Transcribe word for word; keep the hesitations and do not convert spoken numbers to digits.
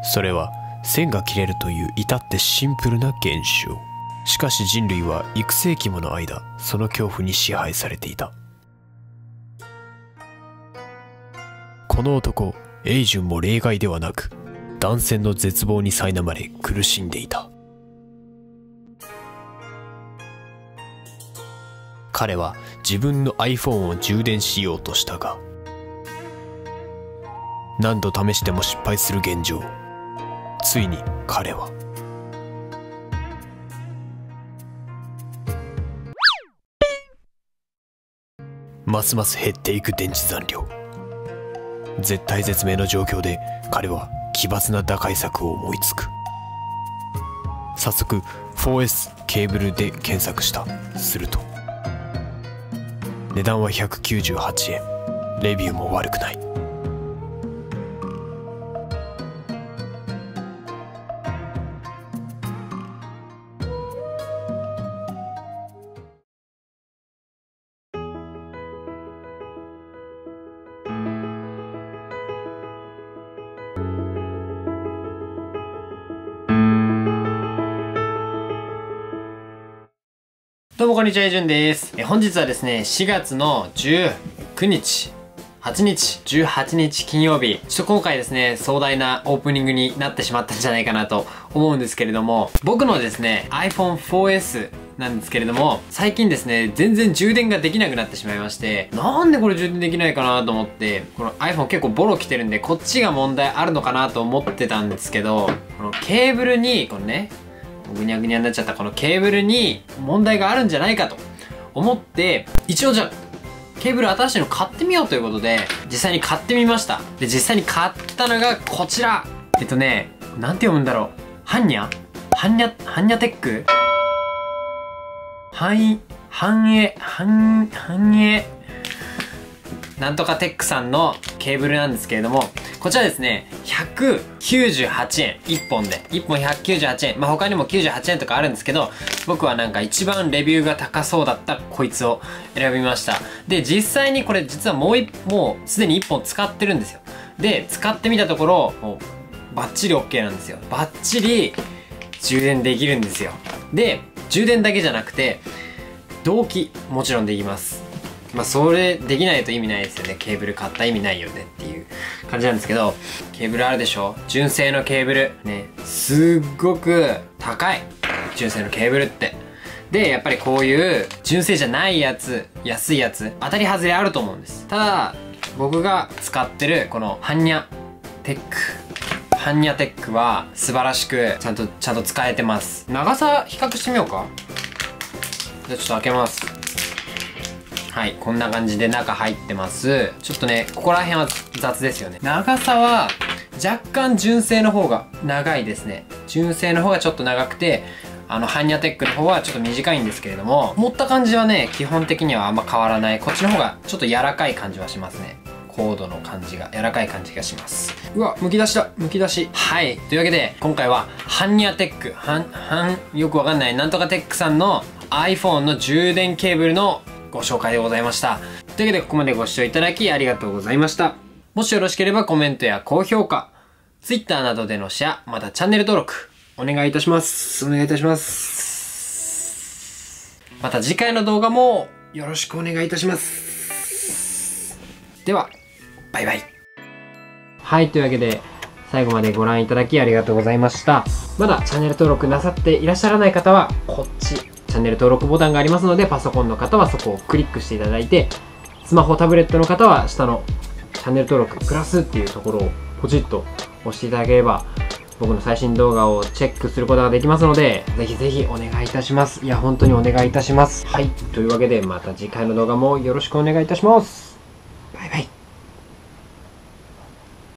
それは線が切れるという至ってシンプルな現象。しかし人類は幾世紀もの間、その恐怖に支配されていた。この男エイジュンも例外ではなく、断線の絶望に苛まれ苦しんでいた。彼は自分の iPhone を充電しようとしたが、何度試しても失敗する現状。ついに彼はますます減っていく電池残量。絶体絶命の状況で彼は奇抜な打開策を思いつく。早速 フォーエス ケーブルで検索した。すると値段はひゃくきゅうじゅうはちえん。レビューも悪くない。 どうもこんにちは、イジュンです。え本日はですね、しがつのじゅうくにち、はちにち、じゅうはちにち金曜日、ちょっと今回ですね、壮大なオープニングになってしまったんじゃないかなと思うんですけれども、僕のですね、アイフォンフォーエス なんですけれども、最近ですね、全然充電ができなくなってしまいまして、なんでこれ充電できないかなと思って、この iPhone 結構ボロ来てるんで、こっちが問題あるのかなと思ってたんですけど、このケーブルに、このね、ぐにゃぐにゃになっちゃったこのケーブルに問題があるんじゃないかと思って、一応じゃあケーブル新しいの買ってみようということで実際に買ってみました。で実際に買ったのがこちら。えっとね、なんて読むんだろう。ハンニャハンニャハンニャテックハンハンエハンハンエなんとかテックさんのケーブルなんですけれども、こちらですね、ひゃくきゅうじゅうはちえん。いっぽんで。いっぽんひゃくきゅうじゅうはちえん。まあ他にもきゅうじゅうはちえんとかあるんですけど、僕はなんか一番レビューが高そうだったこいつを選びました。で、実際にこれ実はもう一、もうすでにいっぽん使ってるんですよ。で、使ってみたところ、もうバッチリ OK なんですよ。バッチリ充電できるんですよ。で、充電だけじゃなくて、同期もちろんできます。まあそれできないと意味ないですよね。ケーブル買った意味ないよねっていう感じなんですけど、ケーブルあるでしょ。純正のケーブルね、すっごく高い、純正のケーブルって。でやっぱりこういう純正じゃないやつ、安いやつ当たり外れあると思うんです。ただ僕が使ってるこのハンニャテックハンニャテックは素晴らしくちゃんとちゃんと使えてます。長さ比較してみようか。じゃあちょっと開けます。はい、こんな感じで中入ってます。ちょっとね、ここら辺は雑ですよね。長さは若干純正の方が長いですね。純正の方がちょっと長くて、あのハンニャテックの方はちょっと短いんですけれども、持った感じはね、基本的にはあんま変わらない。こっちの方がちょっと柔らかい感じはしますね。コードの感じが柔らかい感じがします。うわ、むき出しだ、むき出し。はい、というわけで今回はハンニャテック、ハンハンよくわかんないなんとかテックさんの iPhone の充電ケーブルのご紹介でございました。というわけでここまでご視聴いただきありがとうございました。もしよろしければコメントや高評価、Twitter などでのシェア、またチャンネル登録お願いいたします。お願いいたします。また次回の動画もよろしくお願いいたします。では、バイバイ。はい、というわけで最後までご覧いただきありがとうございました。まだチャンネル登録なさっていらっしゃらない方はこっち。チャンネル登録ボタンがありますので、パソコンの方はそこをクリックしていただいて、スマホタブレットの方は下のチャンネル登録プラスっていうところをポチッと押していただければ僕の最新動画をチェックすることができますので、ぜひぜひお願いいたします。いや本当にお願いいたします。はい、というわけでまた次回の動画もよろしくお願いいたします。